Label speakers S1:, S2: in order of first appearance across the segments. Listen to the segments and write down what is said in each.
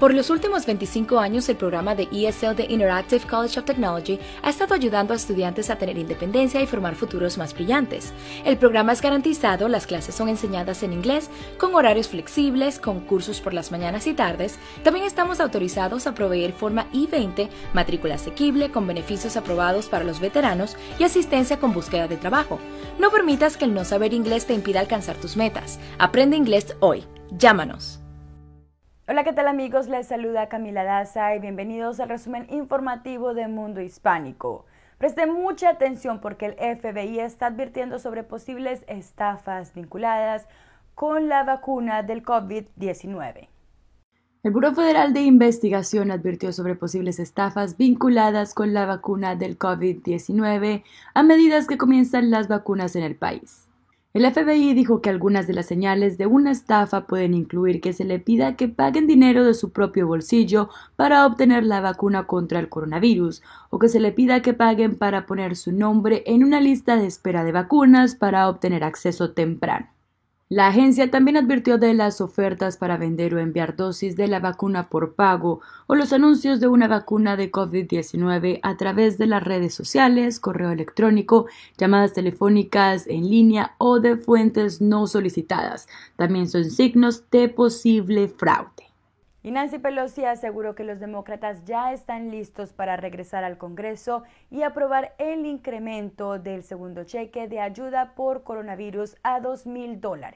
S1: Por los últimos 25 años, el programa de ESL de Interactive College of Technology ha estado ayudando a estudiantes a tener independencia y formar futuros más brillantes. El programa es garantizado, las clases son enseñadas en inglés, con horarios flexibles, con cursos por las mañanas y tardes. También estamos autorizados a proveer forma I-20, matrícula asequible, con beneficios aprobados para los veteranos y asistencia con búsqueda de trabajo. No permitas que el no saber inglés te impida alcanzar tus metas. Aprende inglés hoy. Llámanos.
S2: Hola, ¿qué tal amigos? Les saluda Camila Daza y bienvenidos al resumen informativo de Mundo Hispánico. Presten mucha atención porque el FBI está advirtiendo sobre posibles estafas vinculadas con la vacuna del COVID-19.
S3: El Buró Federal de Investigación advirtió sobre posibles estafas vinculadas con la vacuna del COVID-19 a medida que comienzan las vacunas en el país. El FBI dijo que algunas de las señales de una estafa pueden incluir que se le pida que paguen dinero de su propio bolsillo para obtener la vacuna contra el coronavirus, o que se le pida que paguen para poner su nombre en una lista de espera de vacunas para obtener acceso temprano. La agencia también advirtió de las ofertas para vender o enviar dosis de la vacuna por pago o los anuncios de una vacuna de COVID-19 a través de las redes sociales, correo electrónico, llamadas telefónicas en línea o de fuentes no solicitadas. También son signos de posible fraude.
S2: Y Nancy Pelosi aseguró que los demócratas ya están listos para regresar al Congreso y aprobar el incremento del segundo cheque de ayuda por coronavirus a $2,000.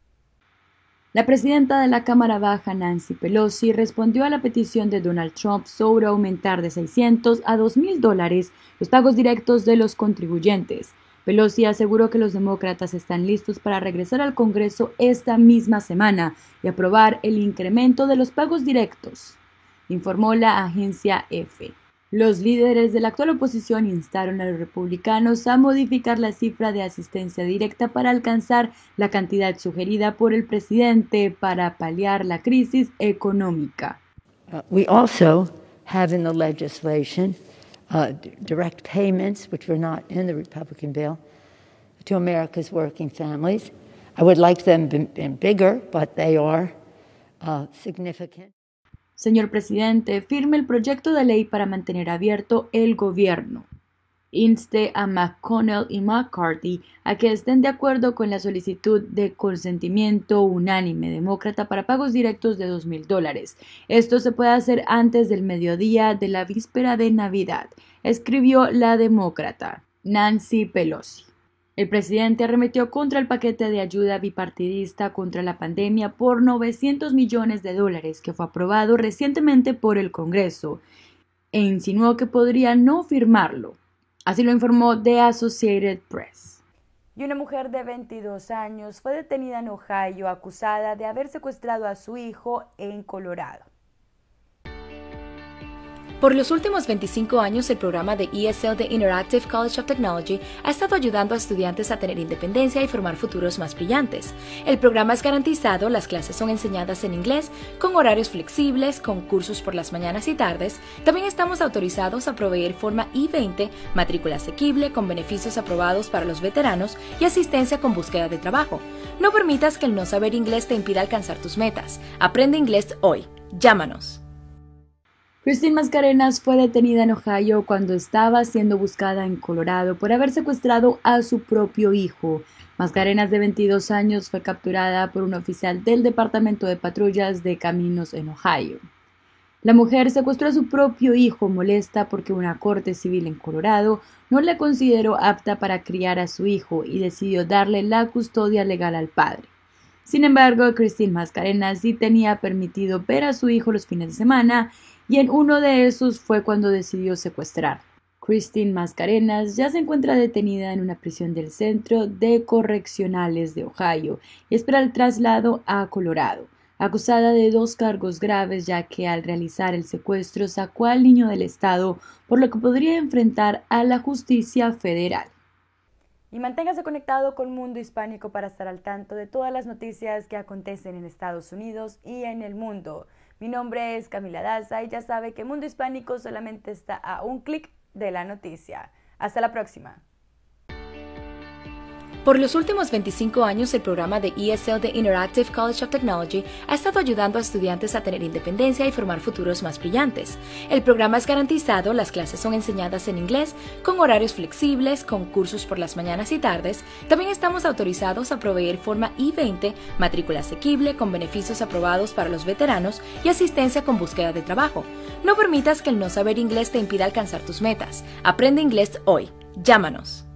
S3: La presidenta de la Cámara Baja, Nancy Pelosi, respondió a la petición de Donald Trump sobre aumentar de $600 a $2,000 los pagos directos de los contribuyentes. Pelosi aseguró que los demócratas están listos para regresar al Congreso esta misma semana y aprobar el incremento de los pagos directos, informó la agencia EFE. Los líderes de la actual oposición instaron a los republicanos a modificar la cifra de asistencia directa para alcanzar la cantidad sugerida por el presidente para paliar la crisis económica.
S4: We also have in the legislation direct payments, which were not in the Republican bill, to America's working families. I would like them been bigger, but they are significant.
S3: Señor presidente, firme el proyecto de ley para mantener abierto el gobierno. Inste a McConnell y McCarthy a que estén de acuerdo con la solicitud de consentimiento unánime demócrata para pagos directos de $2,000. Esto se puede hacer antes del mediodía de la víspera de Navidad, escribió la demócrata Nancy Pelosi. El presidente arremetió contra el paquete de ayuda bipartidista contra la pandemia por $900 millones que fue aprobado recientemente por el Congreso e insinuó que podría no firmarlo. Así lo informó The Associated Press.
S2: Y una mujer de 22 años fue detenida en Ohio acusada de haber secuestrado a su hijo en Colorado.
S1: Por los últimos 25 años, el programa de ESL de Interactive College of Technology ha estado ayudando a estudiantes a tener independencia y formar futuros más brillantes. El programa es garantizado, las clases son enseñadas en inglés, con horarios flexibles, con cursos por las mañanas y tardes. También estamos autorizados a proveer forma I-20, matrícula asequible, con beneficios aprobados para los veteranos y asistencia con búsqueda de trabajo. No permitas que el no saber inglés te impida alcanzar tus metas. Aprende inglés hoy. Llámanos.
S3: Christine Mascarenas fue detenida en Ohio cuando estaba siendo buscada en Colorado por haber secuestrado a su propio hijo. Mascarenas, de 22 años, fue capturada por un oficial del Departamento de Patrullas de Caminos en Ohio. La mujer secuestró a su propio hijo molesta porque una corte civil en Colorado no la consideró apta para criar a su hijo y decidió darle la custodia legal al padre. Sin embargo, Christine Mascarenas sí tenía permitido ver a su hijo los fines de semana y en uno de esos fue cuando decidió secuestrar. Christine Mascarenas ya se encuentra detenida en una prisión del Centro de Correccionales de Ohio y espera el traslado a Colorado, acusada de 2 cargos graves ya que al realizar el secuestro sacó al niño del estado, por lo que podría enfrentar a la justicia federal.
S2: Y manténgase conectado con Mundo Hispánico para estar al tanto de todas las noticias que acontecen en Estados Unidos y en el mundo. Mi nombre es Camila Daza y ya sabe que Mundo Hispánico solamente está a un clic de la noticia. Hasta la próxima.
S1: Por los últimos 25 años, el programa de ESL de Interactive College of Technology ha estado ayudando a estudiantes a tener independencia y formar futuros más brillantes. El programa es garantizado, las clases son enseñadas en inglés, con horarios flexibles, con cursos por las mañanas y tardes. También estamos autorizados a proveer forma I-20, matrícula asequible, con beneficios aprobados para los veteranos y asistencia con búsqueda de trabajo. No permitas que el no saber inglés te impida alcanzar tus metas. Aprende inglés hoy. Llámanos.